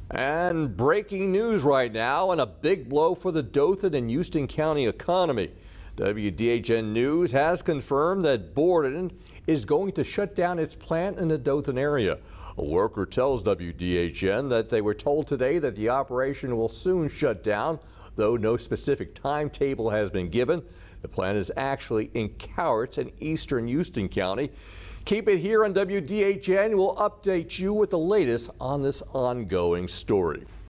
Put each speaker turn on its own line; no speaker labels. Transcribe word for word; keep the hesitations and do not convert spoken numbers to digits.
And breaking news right now, and a big blow for the Dothan and Houston County economy. W D H N News has confirmed that Borden is going to shut down its plant in the Dothan area. A worker tells W D H N that they were told today that the operation will soon shut down, though no specific timetable has been given. The plant is actually in Cowarts in eastern Houston County. Keep it here on W D H N. We'll update you with the latest on this ongoing story.